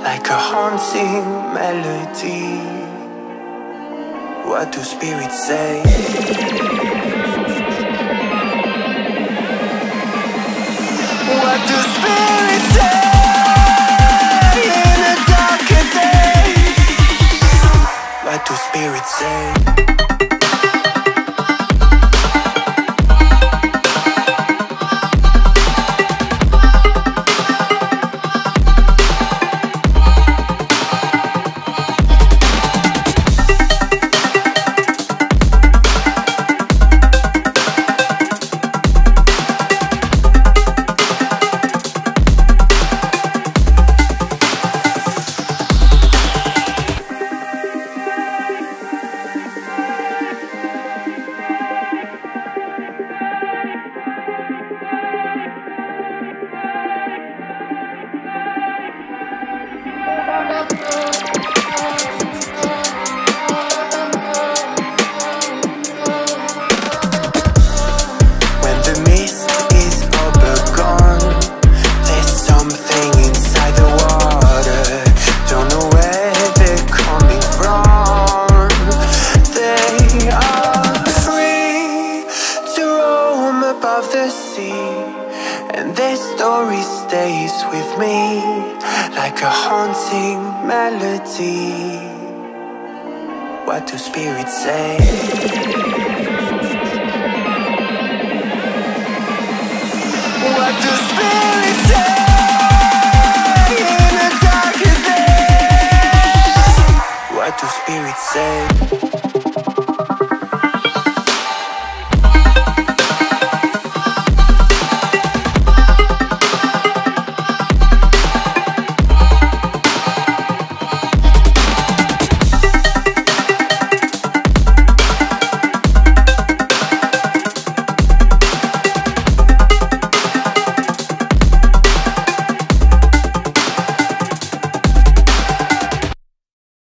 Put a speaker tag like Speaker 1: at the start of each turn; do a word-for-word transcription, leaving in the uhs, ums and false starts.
Speaker 1: like a haunting melody. What do spirits say? What do spirits say in a darker day? What do spirits say? And their story stays with me like a haunting melody. What do spirits say? What do spirits say in a darker day? What do spirits say?